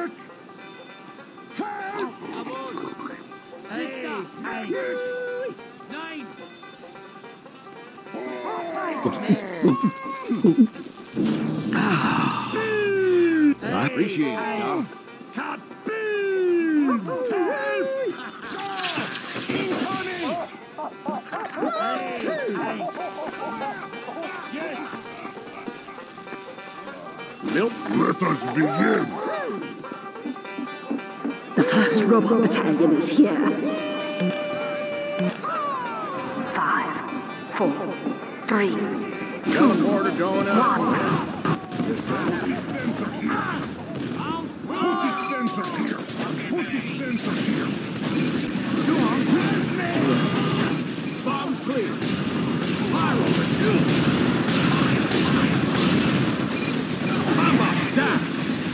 I appreciate it, Doc. Bill? Let us begin. The first robot battalion is here. 5, 4, 3, 2, Teleporter going up. 1. Multi-Spencer here. Multi-Spencer here. Multi-Spencer here. Go on. Bombs clear. Pyro. Bomb up. Down.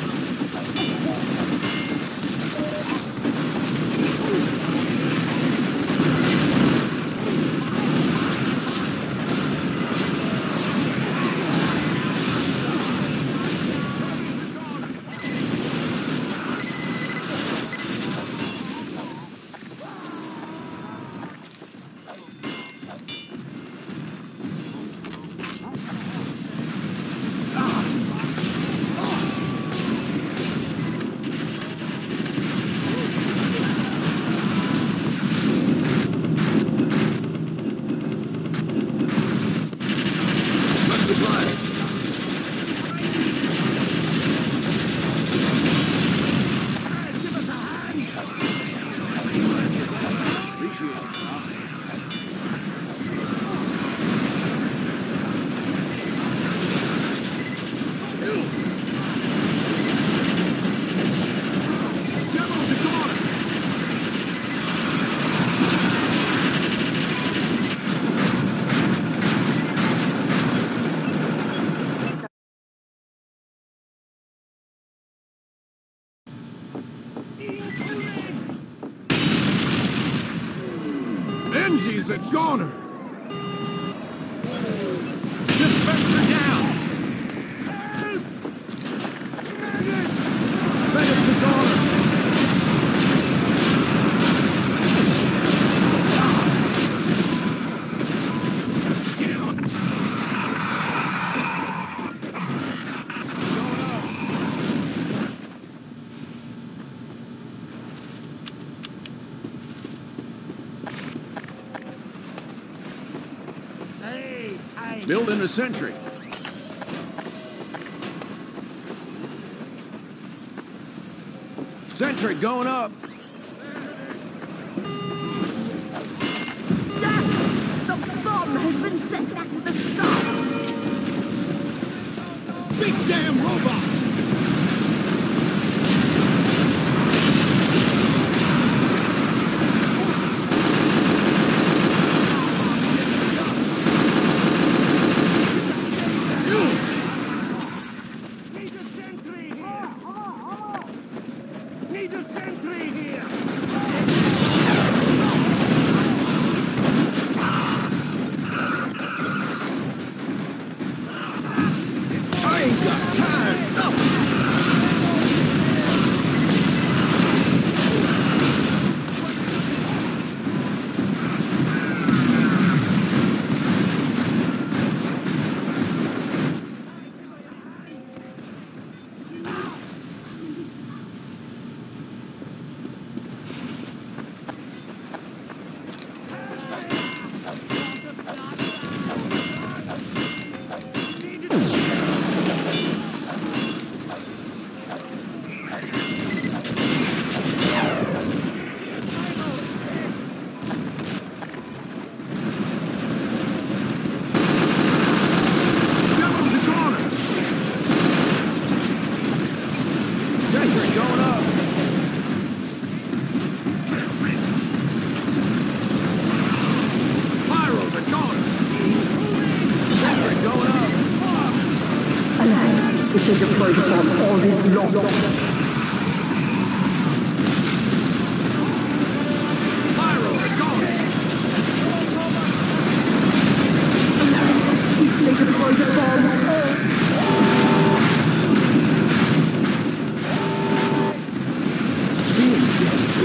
She's a goner! Dispenser down! Medic's a goner! Building a sentry. Sentry going up. The bomb has been sent back to the sky! Big damn robot! This is a protocol, all is locked.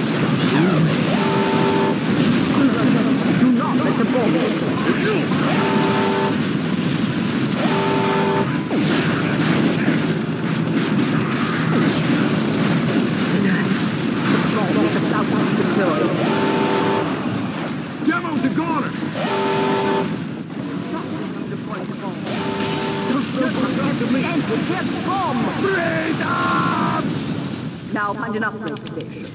Do not let the ball hit. Demo's a goner! Now find an upgrade station.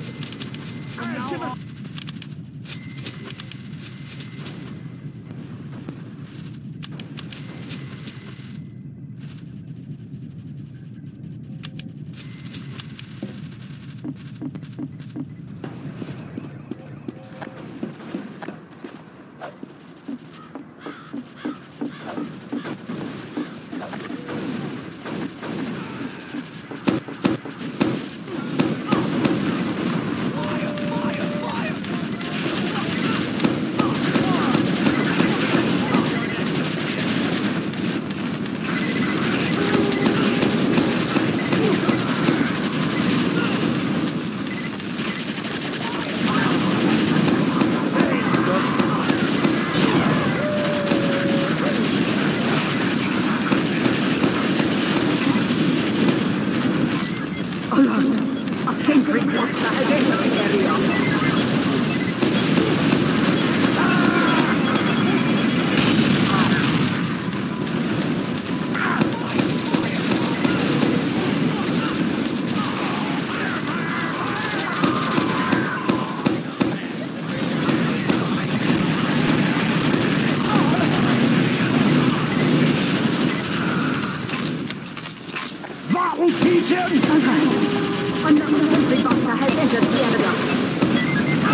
Another sentry buster has entered the area.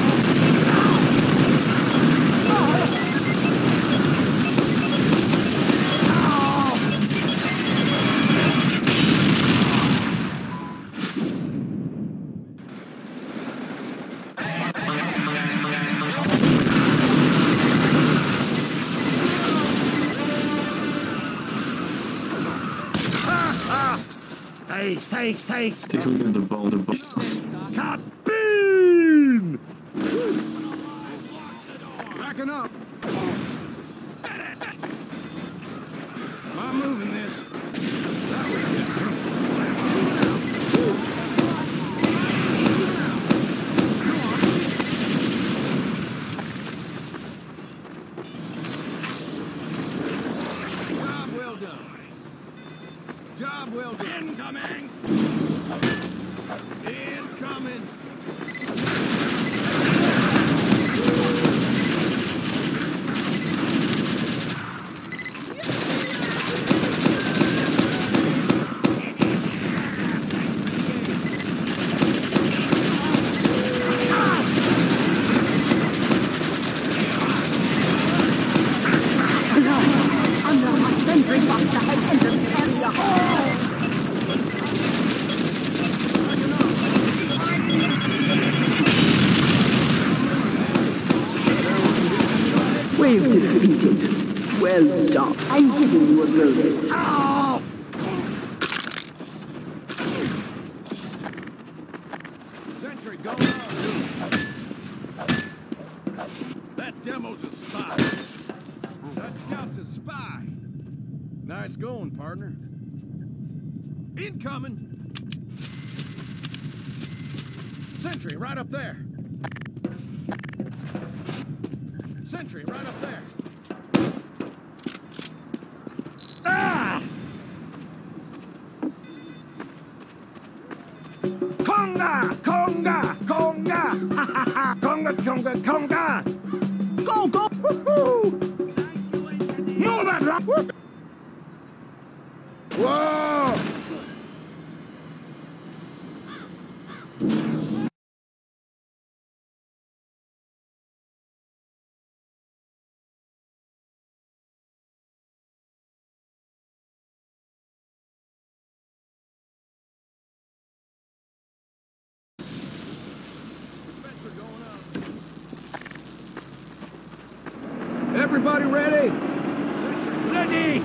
Hey! Take a look at the ball, the boss. Kabeen! Backing up. I'm moving this. That was different. Job well done. Job well done. Incoming! Incoming! Another sentry buster has entered the area. We've defeated. Well done. I'm giving you a bonus. Sentry, go up. That demo's a spy. That scout's a spy. Nice going, partner. Incoming. Sentry, right up there. Sentry, right up there. Ah! Conga! Conga! Conga! Ha ha ha! Conga, conga, conga! Go, go! Woohoo! Move that rock! Whoa! Everybody ready? Ready!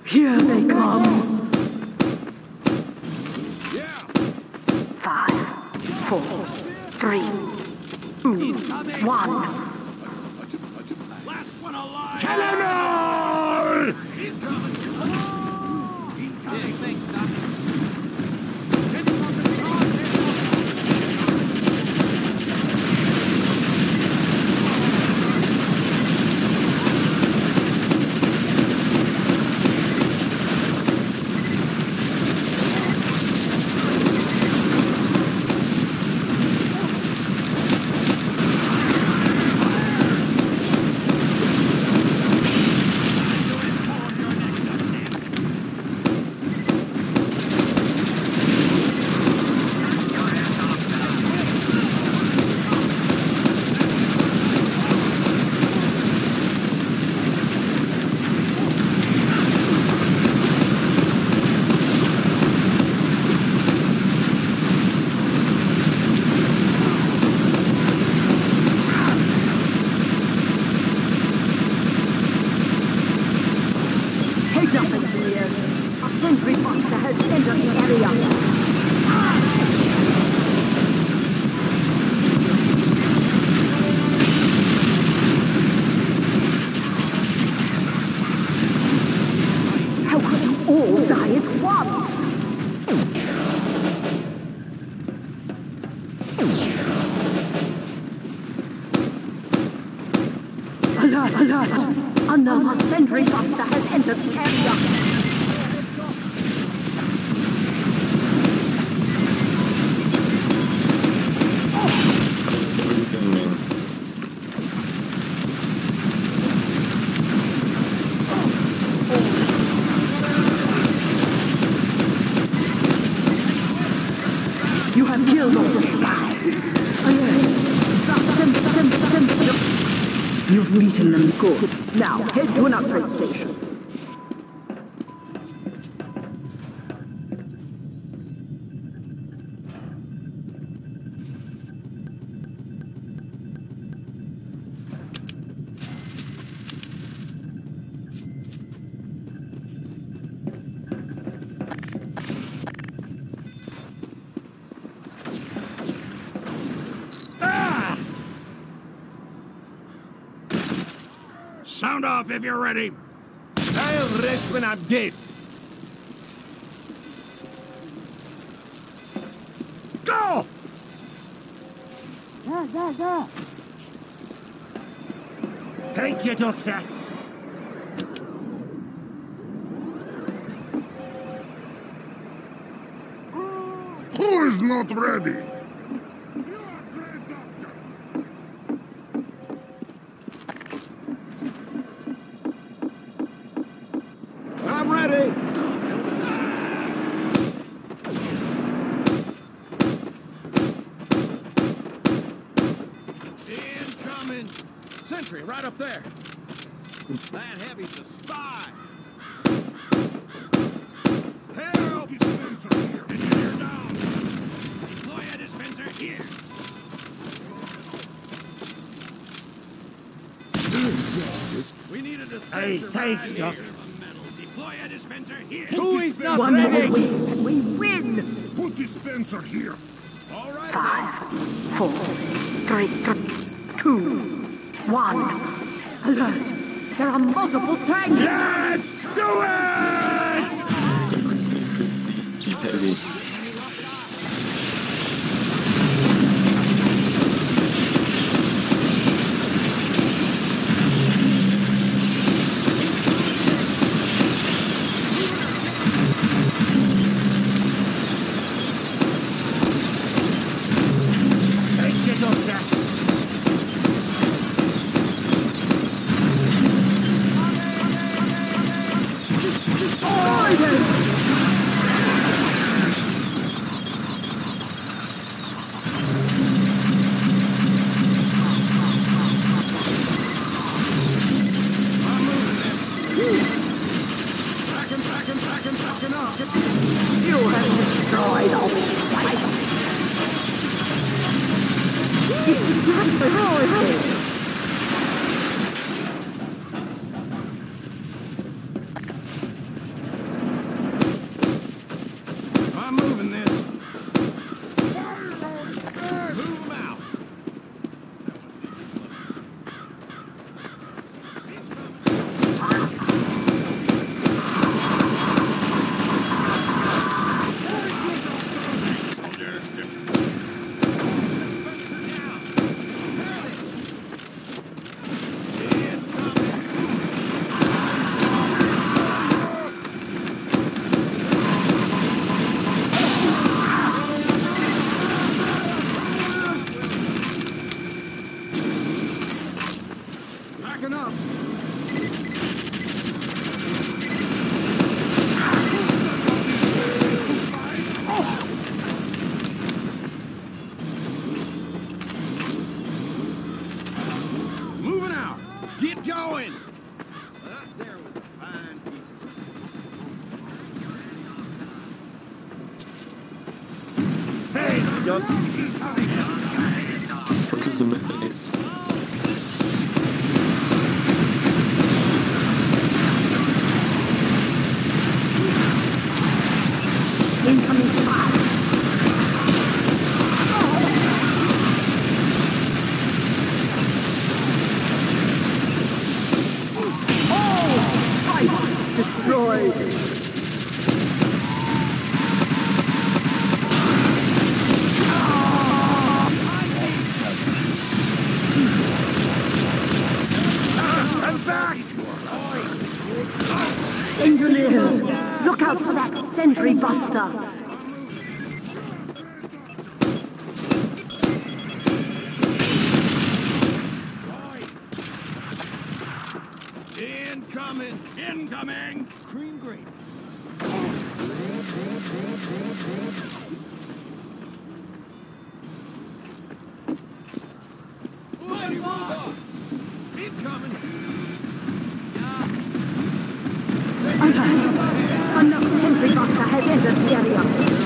Here they come. Yeah. 5, 4, 3, 2, 1. Last one alive. Cannonball! Incoming. Thanks, Doc. Get fucking charge. Heads up, engineers. A sentry buster has entered the area. How could you all die at once? Alert, alert! Another sentry buster has entered the area. You have killed all the spies. You've beaten them good. Now, head to an upgrade station. Sound off if you're ready. I'll rest when I'm dead. Go! Thank you, Doctor. Who is not ready? I'm ready. Incoming. Sentry right up there. That heavy's a spy. Help! Engineer down. Deploy a dispenser here. We need a dispenser. Hey, thanks, right Doc. here. Deploy a dispenser here. Who is not One more ready? win, and we win! Put dispenser here. All right. 5, 4, 3, 2, 1. Alert! There are multiple tanks! Let's do it! Keep heavy. Thank you, Doctor. Backing up. You have destroyed all this fight! Destroy it! Fine pieces. Hey, Scott. Fuck is the miss? Incoming fire. Pipe destroyed. I'm back! Engineers, look out for that sentry buster. Incoming! Incoming! Cream green. Mighty robot! Incoming! Alert! Another sentry buster has entered the area.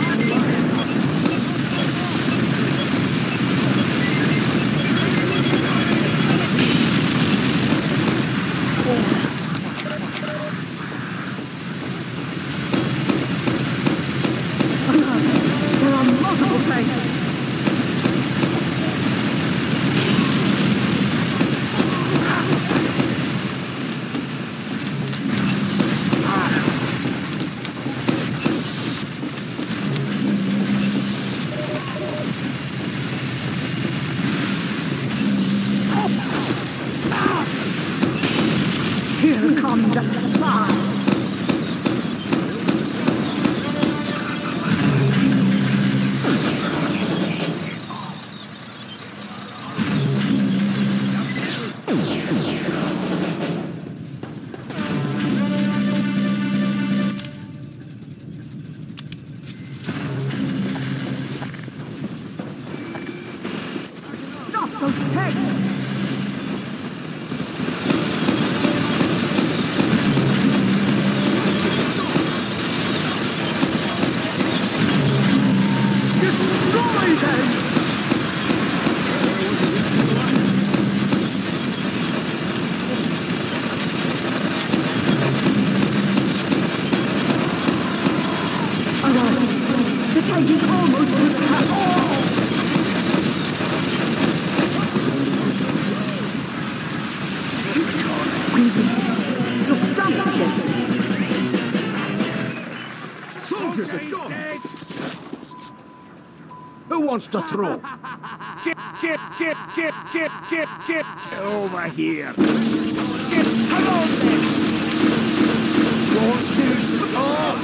There are multiple tanks. Here come the spies. Stop those tanks! Destroy them! Alright, the tank is almost to the top. Look, stop it! Soldiers, let's go! Who wants to throw? Get over here! Come on then! Won't you? Oh!